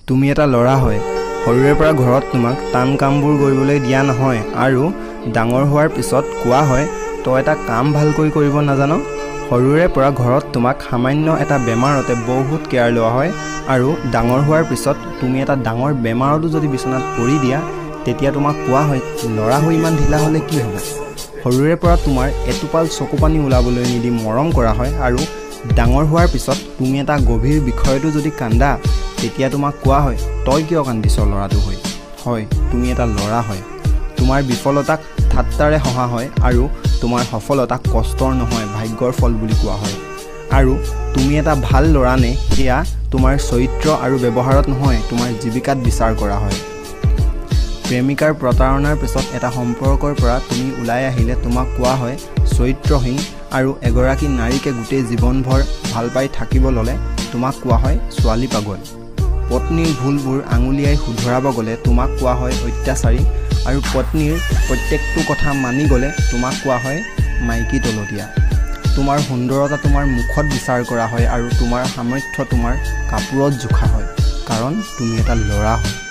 তুমি এটা ল'ৰা হয় সৰুৰে পৰা ঘৰত তোমাক টান কামবোৰ কৰিবলৈ দিয়া নহয় আৰু ডাঙৰ হোৱাৰ পিছত কোৱা হয় তই এটা কাম ভালকৈ কৰিব নাজান সৰুৰে পৰা ঘৰত তোমাক সামান্য এটা বেমাৰতে বহুত কেয়াৰ লোৱা হয় আৰু ডাঙৰ হোৱাৰ পিছত তুমি এটা ডাঙৰ বেমাৰতো যদি বিছনাত পৰি দিয়া তেতিয়া তোমাক কোৱা হয় ল'ৰা হৈ ইমান ঢিলা হ'লে কি হ'ব সৰুৰে পৰা তোমাৰ এটোপাল চকুপানী ওলাবলৈ নিদি মৰম কৰা হয় আৰু ডাঙৰ হোৱাৰ পিছত তুমি এটা গভীৰ বিষয়টো যদি কান্দা তেতিয়া তোমাক কোৱা হয় তই কিয় কান্দিছ ল'ৰাটো হৈ হয় তুমি এটা ল'ৰা হয় তোমাৰ বিফলতাক ঠাট্টাৰে হহা হয় আৰু তোমাৰ সফলতাক কষ্টৰ নহয় ভাগ্যৰ ফল বুলি কোৱা হয় আৰু তুমি এটা ভাল ল'ৰা নে সেয়া তোমাৰ চৰিত্ৰ আৰু ব্যৱহাৰত নহয় তোমাৰ জীৱিকাত বিচাৰ কৰা হয় প্ৰেমিকাৰ প্ৰতাৰণাৰ পিছত এটা সম্পৰ্কৰ পৰা তুমি ওলাই আহিলে তোমাক কোৱা হয় চৰিত্ৰহীন আৰু এগৰাকী নাৰীকে গোটেই জীৱনভৰ ভাল পাই থাকিব ল'লে তোমাক কোৱা হয় ছোৱালী পাগল পত্নীৰ ভুলবোৰ আঙুলিয়াই শুধৰাব গ'লে তোমাক কোৱা হয় অত্যাচাৰী আৰু পত্নীৰ প্ৰত্যেকটো কথা মানি গ'লে তোমাক কোৱা হয় মাইকী তলতীয়া তোমাৰ সুন্দৰতা তোমাৰ মুখত বিচাৰ কৰা হয় আৰু তোমাৰ সামৰ্থ্য তোমাৰ কাপোৰত জোখা হয় কাৰণ তুমি এটা ল'ৰা হয়